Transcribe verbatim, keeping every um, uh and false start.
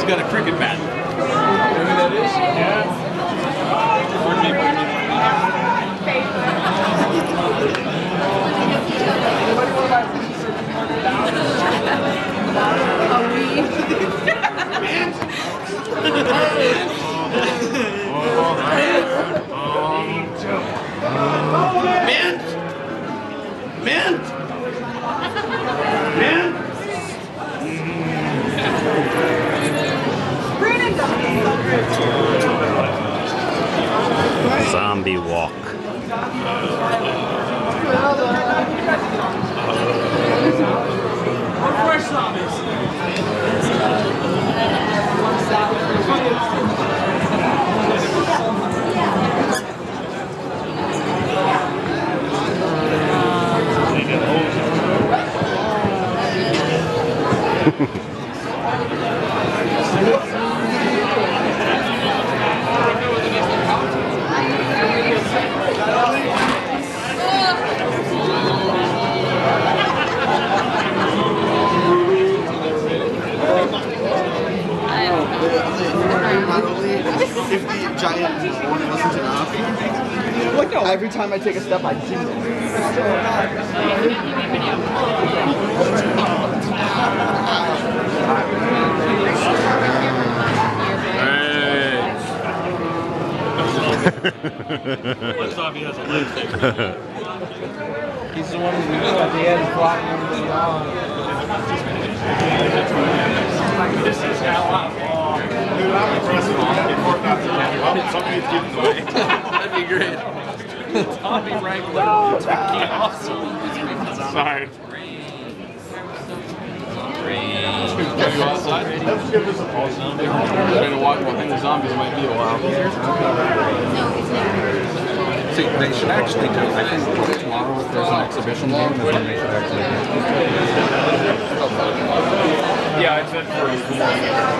got a cricket bat. You know who that is? Yeah. Pardon me, pardon me, Mint! Mint! Mint! Zombie walk. Fresh zombies. If the giant horn wasn't enough, like no, every time I take a step, I do it. What zombie has a lipstick? He's the one who's at the end flying over the lawn. This is how I fall. Dude, I'm impressed with that. Somebody's giving away. That'd be great. Zombie Wrangler. That'd be awesome. Sorry. Can you outside? Let's give this a pulse. We're going to watch what kind of zombies might be a while. See, they should actually do, I think tomorrow if there's an exhibition game, then they should actually do. Yeah, I said for